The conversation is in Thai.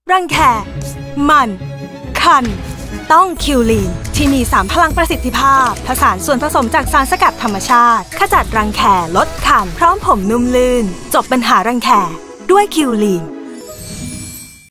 รังแคมันคันต้องคิวลีนที่มี3พลังประสิทธิภาพผสานส่วนผสมจากสารสกัดธรรมชาติขจัดรังแคลดคันพร้อมผมนุ่มลื่นจบปัญหารังแคด้วยคิวลีน